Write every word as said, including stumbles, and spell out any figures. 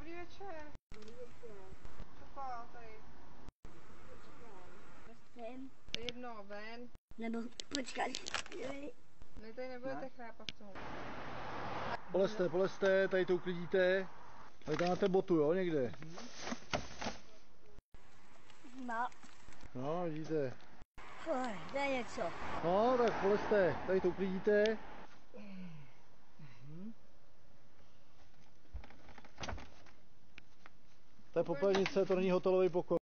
Dobrý večer. Dobrý večer. Čokoláda tady. Ven. Jedno ven. Nebo počkat. Ne, tady nebudete chrápat v tom. Polezte, polezte, tady to uklidíte. Tady tam máte botu, jo, někde. No. No, vidíte. Oj, to je něco. No, tak polezte, tady to uklidíte. To je popelnice, to není hotelový pokoj.